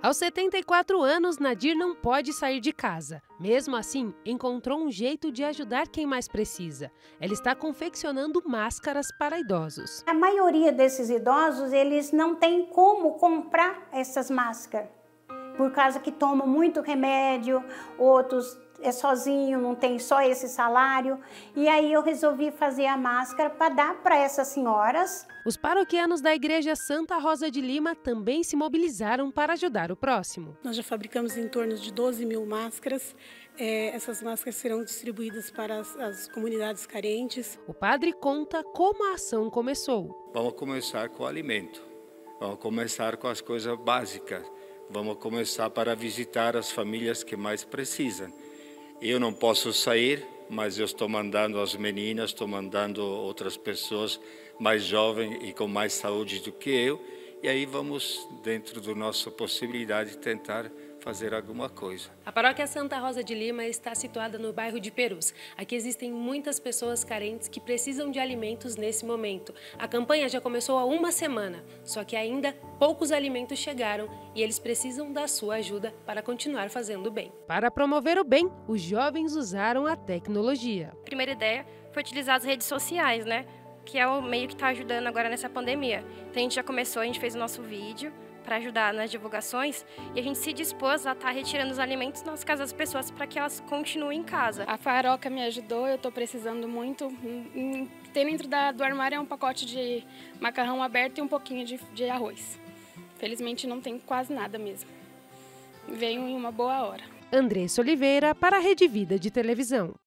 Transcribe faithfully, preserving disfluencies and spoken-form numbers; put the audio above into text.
Aos setenta e quatro anos, Nadir não pode sair de casa. Mesmo assim, encontrou um jeito de ajudar quem mais precisa. Ela está confeccionando máscaras para idosos. A maioria desses idosos, eles não têm como comprar essas máscaras, por causa que tomam muito remédio, outros é sozinho, não tem só esse salário. E aí eu resolvi fazer a máscara para dar para essas senhoras. Os paroquianos da Igreja Santa Rosa de Lima também se mobilizaram para ajudar o próximo. Nós já fabricamos em torno de doze mil máscaras. É, essas máscaras serão distribuídas para as, as comunidades carentes. O padre conta como a ação começou. Vamos começar com o alimento. Vamos começar com as coisas básicas. Vamos começar para visitar as famílias que mais precisam. Eu não posso sair, mas eu estou mandando as meninas, estou mandando outras pessoas mais jovens e com mais saúde do que eu. E aí vamos, dentro da nossa possibilidade, tentar fazer alguma coisa. A paróquia Santa Rosa de Lima está situada no bairro de Perus. Aqui existem muitas pessoas carentes que precisam de alimentos nesse momento. A campanha já começou há uma semana, só que ainda poucos alimentos chegaram e eles precisam da sua ajuda para continuar fazendo bem. Para promover o bem, os jovens usaram a tecnologia. A primeira ideia foi utilizar as redes sociais, né? Que é o meio que está ajudando agora nessa pandemia. Então a gente já começou, a gente fez o nosso vídeo para ajudar nas divulgações e a gente se dispôs a estar retirando os alimentos nas casas das pessoas para que elas continuem em casa. A Faroca me ajudou, eu estou precisando muito. Tem dentro da, do armário é um pacote de macarrão aberto e um pouquinho de, de arroz. Felizmente não tem quase nada mesmo. Veio em uma boa hora. Andressa Oliveira para a Rede Vida de Televisão.